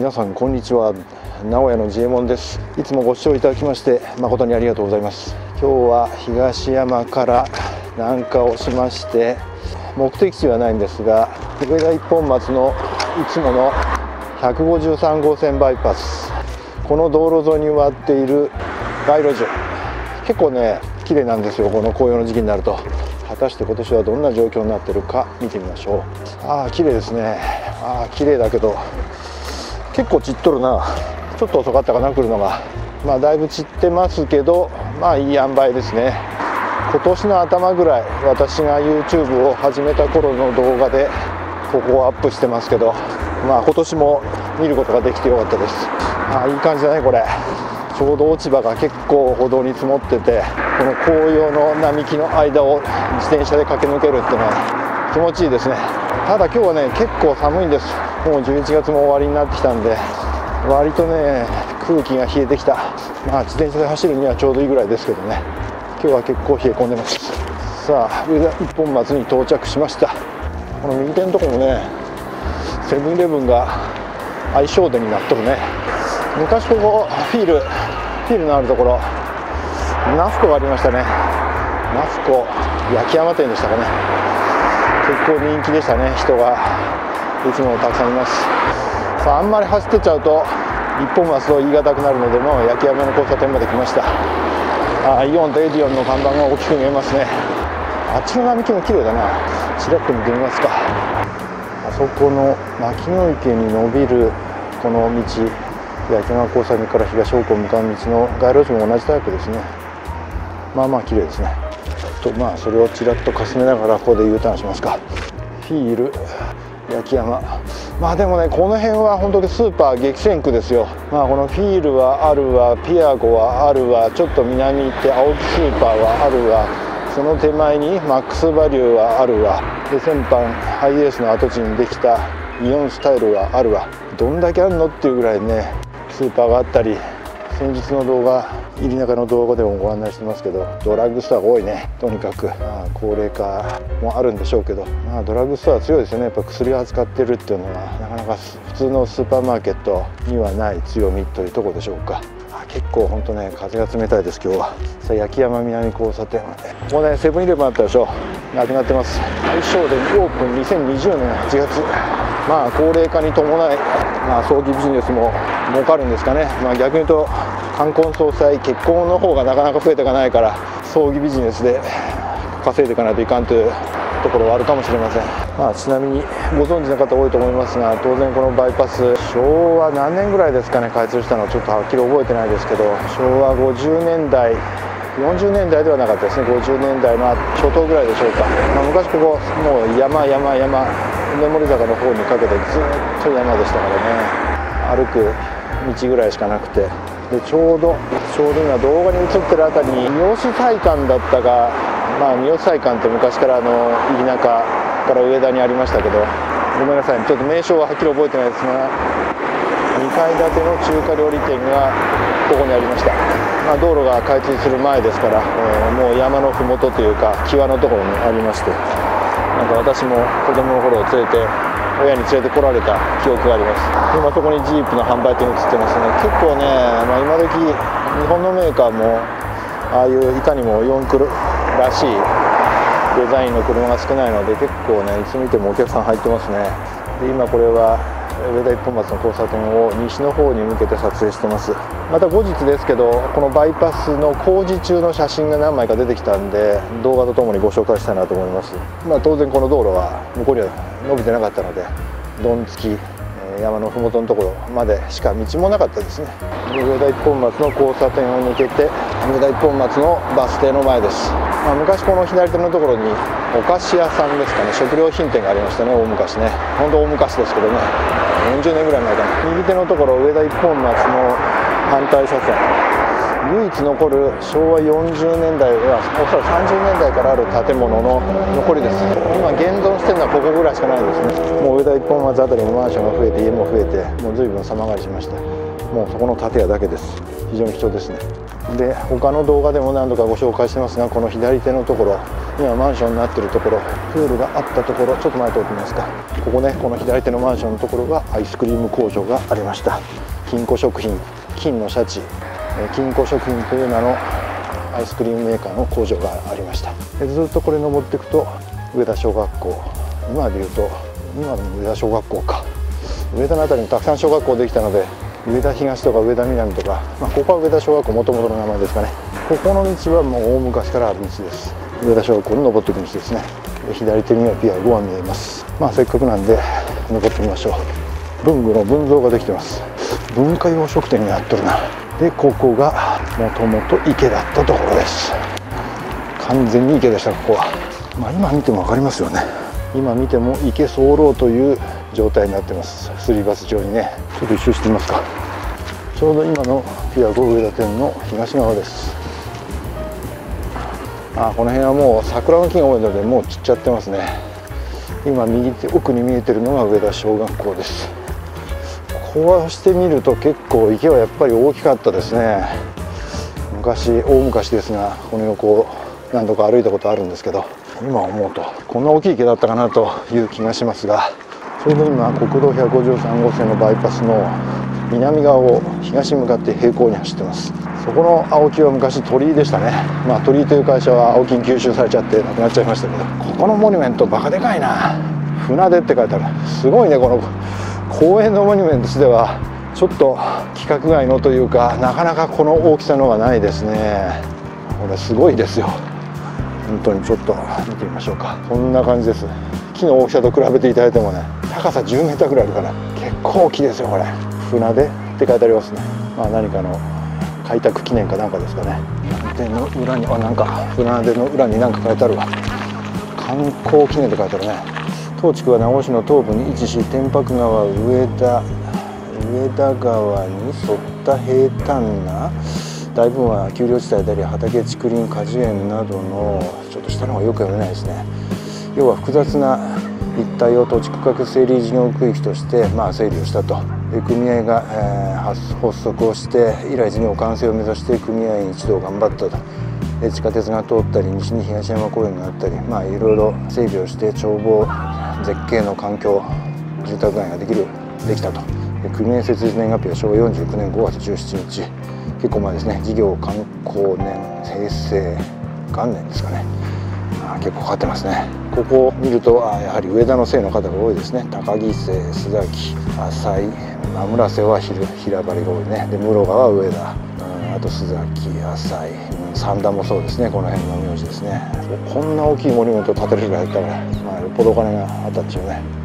皆さんこんにちは。名古屋の J モンです。いつもご視聴いただきまして誠にありがとうございます。今日は東山から南下をしまして、目的地はないんですが、上田一本松のいつもの153号線バイパス、この道路沿いに植わっている街路樹、結構ね綺麗なんですよ。この紅葉の時期になると。果たして今年はどんな状況になってるか見てみましょう。綺麗ですね。綺麗だけど結構散っとるな。ちょっと遅かったかな来るのが。だいぶ散ってますけど、いい塩梅ですね。今年の頭ぐらい、私が YouTube を始めた頃の動画でここをアップしてますけど、今年も見ることができてよかったです。いい感じだねこれ。ちょうど落ち葉が結構歩道に積もってて、この紅葉の並木の間を自転車で駆け抜けるってね、気持ちいいですね。ただ今日はね結構寒いんです。もう11月も終わりになってきたんで、割とね空気が冷えてきた。自転車で走るにはちょうどいいぐらいですけどね、今日は結構冷え込んでます。さあ上田一本松に到着しました。この右手のとこもねセブンイレブンが相性でになっとるね。昔ここフィールのあるところナフコがありましたね。ナフコ焼き山店でしたかね。結構人気でしたね。人がいつもたくさんいます。さあ、あんまり走ってっちゃうと一本松と言い難くなるので、もう焼き山の交差点まで来ました。イオンとエディオンの看板が大きく見えますね。あっちの並木も綺麗だな。ちらっと見てみますか。あそこの牧野池に伸びるこの道、焼山交差点から東方向向かう道の街路樹も同じタイプですね。綺麗ですね。それをちらっとかすめながらここで U ターンしますか。フィール焼山、でもねこの辺は本当にスーパー激戦区ですよ。このフィールはあるわ、ピアゴはあるわ、ちょっと南行って青木スーパーはあるわ、その手前にマックスバリューはあるわ、で先般ハイエースの跡地にできたイオンスタイルはあるわ。どんだけあるのっていうぐらいねスーパーがあったり、先日の動画入り中の動画でもご案内してますけど、ドラッグストアが多いね。とにかく高齢化もあるんでしょうけど、ドラッグストアは強いですよね。やっぱ薬を扱ってるっていうのはなかなか普通のスーパーマーケットにはない強みというところでしょうか。結構本当ね風が冷たいです今日は。さあ焼山南交差点、ここねセブンイレブンあったでしょ、なくなってます。大正でオープン2020年8月。高齢化に伴い、葬儀ビジネスも儲かるんですかね。逆に言うと冠婚葬祭、結婚の方がなかなか増えていかないから、葬儀ビジネスで稼いでいかないといかんというところはあるかもしれません。ちなみにご存知の方多いと思いますが、当然このバイパス昭和何年ぐらいですかね開通したのはちょっとはっきり覚えてないですけど、昭和50年代40年代ではなかったですね。50年代の初頭ぐらいでしょうか。昔ここもう山梅森坂の方にかけてずっと山でしたからね。歩く道ぐらいしかなくて、でちょうど今動画に映ってるあたりに三好菜館だったか、三好菜館って昔から入り中から上田にありましたけど、ごめんなさいちょっと名称ははっきり覚えてないですが、2階建ての中華料理店がここにありました。道路が開通する前ですから、もう山の麓というか際のところにありまして、私も子供の頃親に連れてこられた記憶があります。今そこにジープの販売店映ってますね。結構ね、今時日本のメーカーもああいういかにも四駆らしいデザインの車が少ないので、結構ねいつ見てもお客さん入ってますね。で今これは上田一本松の交差点を西の方に向けて撮影してます。また後日ですけど、このバイパスの工事中の写真が何枚か出てきたんで、動画とともにご紹介したいなと思います。当然この道路は向こうには伸びてなかったので、どんつき山の麓のところまでしか道もなかったですね。上田一本松の交差点を抜けて上田一本松のバス停の前です。昔この左手のところにお菓子屋さんですかね、食料品店がありましたね。大昔ね、本当大昔ですけどね、40年ぐらい前かな。右手のところ上田一本松の反対車線、唯一残る昭和40年代はおそらく30年代からある建物の残りです。今現存してるのはここぐらいしかないですね。もう上田一本松あたりのマンションが増えて家も増えて、もう随分様変わりしました。 もうそこの建屋だけです。非常に貴重ですね。で他の動画でも何度かご紹介してますが、この左手のところ、今マンションになってるところ、プールがあったところ、ちょっと前通ってみますか。ここね、この左手のマンションのところがアイスクリーム工場がありました。金庫食品、金のシャチ、金庫食品という名のアイスクリームメーカーの工場がありました。でずっとこれ登っていくと上田小学校、今でいうと今の上田小学校か、上田の辺りにたくさん小学校できたので、上田東とか上田南とか、ここは上田小学校もともとの名前ですかね。ここの道はもう大昔からある道です。上田小学校に登っていく道ですね。で左手にはピア5が見えます。せっかくなんで登ってみましょう。文具の文蔵ができてます。文化洋食店になってるな。でここがもともと池だったところです。完全に池でした。ここは、今見ても分かりますよね。今見ても池候という状態になってます。すり鉢状にね。ちょっと一周してみますか。ちょうど今のピア5上田店の東側です。この辺はもう桜の木が多いのでもう散っちゃってますね。今右手奥に見えてるのが上田小学校です。こうしてみると結構池はやっぱり大きかったですね。大昔ですが、この横を何度か歩いたことあるんですけど、今思うとこんな大きい池だったかなという気がしますが、ちょうど今国道153号線のバイパスの南側を東に向かって平行に走ってます。そこの青木は昔鳥居でしたね。鳥居という会社は青木に吸収されちゃってなくなっちゃいましたけど、ここのモニュメントバカでかいな。船出って書いてある。すごいね。この公園のモニュメントとしてはちょっと規格外のというか、なかなかこの大きさのはないですね。これすごいですよ。本当にちょっと見てみましょうか。こんな感じです。木の大きさと比べていただいてもね、高さ10メーターぐらいあるから結構大きいですよ。これ船出って書いてありますね。何かの開拓記念かなんかですかね。船出の裏になんか船出の裏に何か書いてあるわ。観光記念って書いてあるね。当地区は名護市の東部に位置し、天白川上田川に沿った平坦な大部分は丘陵地帯であり、畑、竹林、果樹園などのちょっと下の方がよく読めないですね。要は複雑な一帯を土地区画整理事業区域として整理をしたと。組合が、発足をして以来事業完成を目指して組合員一同頑張ったと。地下鉄が通ったり、西に東山公園があったり、いろいろ整備をして眺望絶景の環境、住宅街ができたと。組合設立年月日は昭和49年5月17日。結構前ですね。事業刊行年平成元年ですかね。結構かかってますね。ここを見るとやはり上田の姓の方が多いですね。高木姓、須崎、浅井、村瀬は平張りが多いね。で室川は上田、あと須崎、浅井、三田もそうですね。この辺の名字ですね。こんな大きいモニュメントを建てる人がいたら、よっぽどお金があったんでしょうね。